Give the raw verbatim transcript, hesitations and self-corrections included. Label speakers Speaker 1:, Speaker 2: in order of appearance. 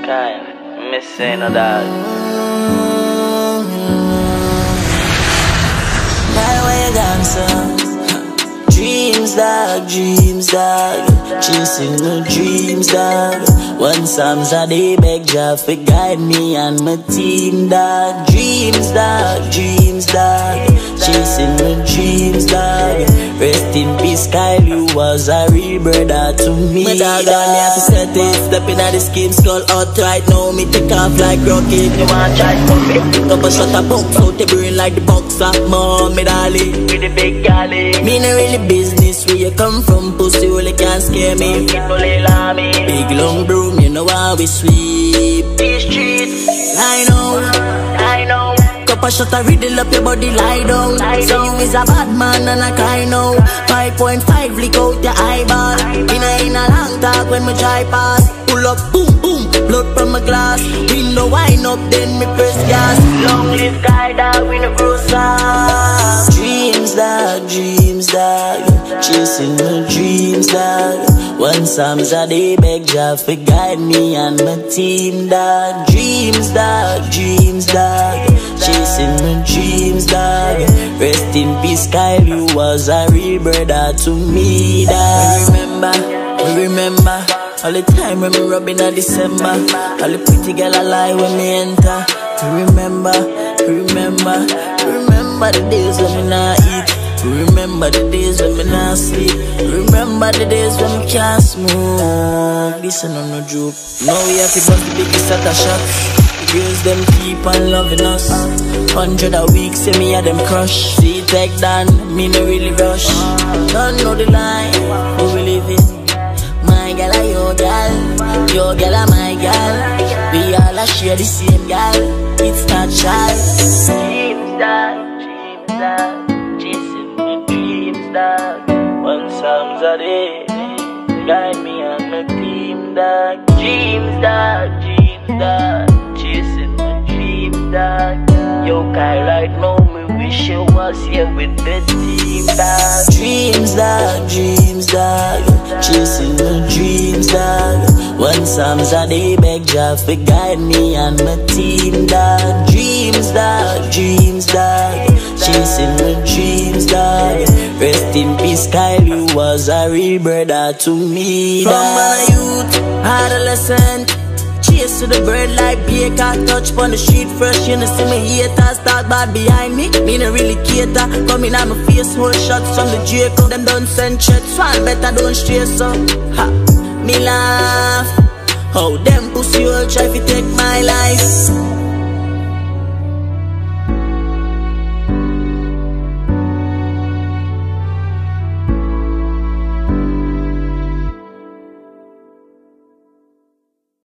Speaker 1: kind, missing a dog.
Speaker 2: Now where you gone, son? Dreams, dog, dreams, dog. Chasing my dreams, dog. One Psalms a day, beg Jah for guide me and my team, dog. Dreams, dog, dreams, dog. Chasing my dreams, dog. Rest in peace, Kyle, you was a real brother to me. My dog, I me have to set it. Stepping at the scheme, skull out right now. Me take off like rocket. You want try to me? Couple shot a box out the brain like the box of mom, me darling. With the big galley. Me no really business where you come from, pussy only can't scare me. People love me. Big long broom, you know how we sweep these streets. I know, I know. Cup of shot a riddle up your body, lie down. Lie so down. You is a bad man and I cry now. Five point five lick out your eyeball. In a, in a long talk when me try pass. Pull up, boom, boom, blood from my glass. Window wind up, then me press gas. Long live guy dog, we no grow soft. Dreams dog, dreams dog. Chasing my dreams dog. One Psalms a day, beg Jah for guide me and my team dog. Dreams dog, dreams dog. Chasing my dreams dog. Rest in peace Kyle, you was a real brother to me dog. We remember, we remember all the time when me rubbing in December. All the pretty girl I lie when me enter. Remember, remember, remember the days when me not eat. Remember the days when me not sleep. Remember the days when me can't smoke. This ain't no joke. Now we have to bust the biggest set of shots. The girls them keep on loving us. Hundred a week, say me a them crush. See take down, me no really rush. Don't know the line, who we living. My gal are your gal, your gal are my gal. We all a share the same gal. It's not shy. Dreams dog, dreams dog. Chasing my dreams dog. One Psalms a day, guide me and my team dog. Dreams dog, dreams dog. Chasing my dreams dog. Yo Kai right now, me wish you was here with the team dog. Dreams dog, dreams dog. Chasing my dreams dog. One Psalms a day, beg Jah for guide me and my team dog. Dreams dog, dreams dog. Chasing my dreams dog. Rest in peace Kyle, you was a real brother to me dog. From a youth, adolescent, chase to the bird like baker. Touch on the street fresh, you know see me haters talk bad behind me. Me no really cater. Coming at my face, whole shots from the Draco. Them don't send threats, Swan better don't stray so. Ha, me laugh. How them pussy all try to take my life.